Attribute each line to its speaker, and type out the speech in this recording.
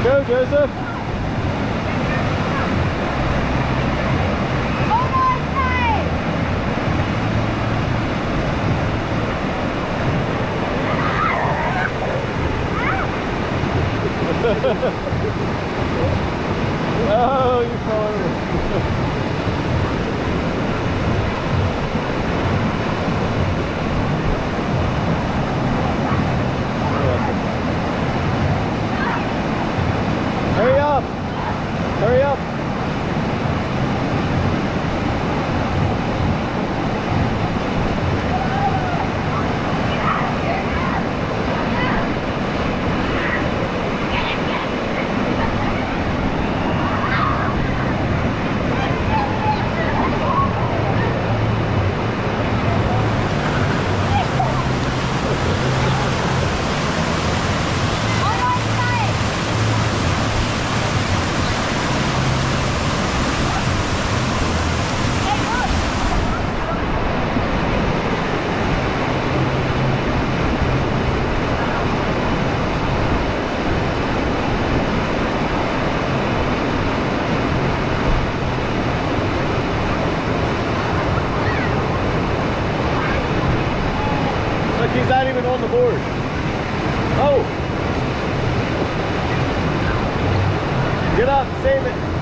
Speaker 1: Go, Joseph.
Speaker 2: Almost time.
Speaker 1: Oh, you fell over. Hurry up! Hurry up! Look, he's not even on the board. Oh! Get up, save it.